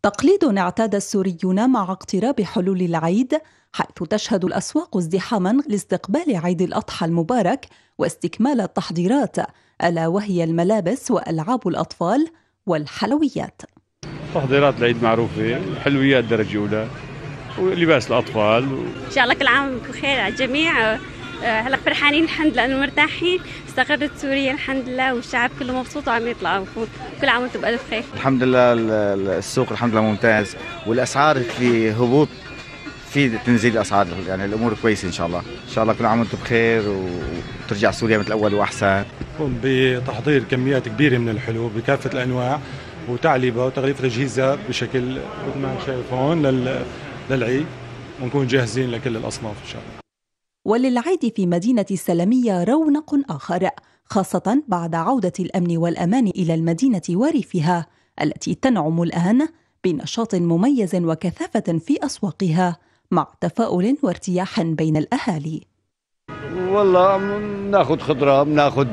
تقليد اعتاد السوريون مع اقتراب حلول العيد، حيث تشهد الأسواق ازدحاما لاستقبال عيد الأضحى المبارك واستكمال التحضيرات، ألا وهي الملابس وألعاب الأطفال والحلويات. تحضيرات العيد معروفة، حلويات درجة أولى ولباس الأطفال. إن شاء الله كل عام بخير على الجميع. هلا فرحانين الحمد لله انه مرتاحين، استقرت سوريا الحمد لله والشعب كله مبسوط وعم يطلع، كل عام وانتم بألف خير. الحمد لله السوق الحمد لله ممتاز، والاسعار في هبوط، في تنزيل الاسعار، يعني الامور كويسه ان شاء الله. ان شاء الله كل عام وانتم بخير وترجع سوريا مثل الاول واحسن. نقوم بتحضير كميات كبيره من الحلو بكافه الانواع وتعليبها وتغليف تجهيزها بشكل مثل ما شايف هون للعيد، ونكون جاهزين لكل الاصناف ان شاء الله. وللعيد في مدينة السلمية رونق آخر، خاصة بعد عودة الأمن والأمان إلى المدينة وريفها التي تنعم الآن بنشاط مميز وكثافة في أسواقها، مع تفاؤل وارتياح بين الأهالي. والله بناخذ خضرة، بناخذ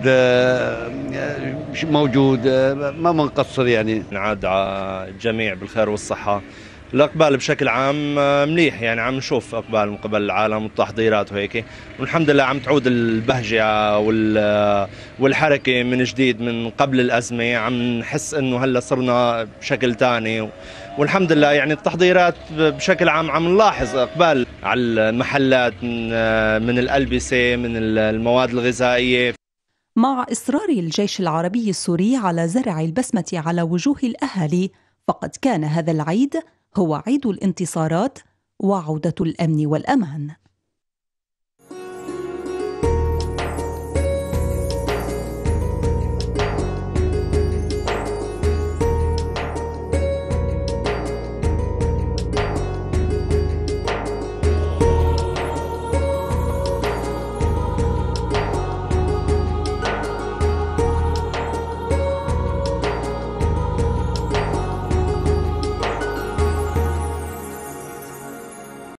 موجود، ما بنقصر يعني. نعاد على الجميع بالخير والصحة. الإقبال بشكل عام مليح، يعني عم نشوف إقبال من قبل العالم والتحضيرات وهيك، والحمد لله عم تعود البهجة والحركة من جديد من قبل الأزمة. عم نحس إنه هلا صرنا بشكل تاني، والحمد لله يعني التحضيرات بشكل عام عم نلاحظ إقبال على المحلات من الألبسة، من المواد الغذائية. مع إصرار الجيش العربي السوري على زرع البسمة على وجوه الأهالي، فقد كان هذا العيد هو عيد الانتصارات وعودة الأمن والأمان.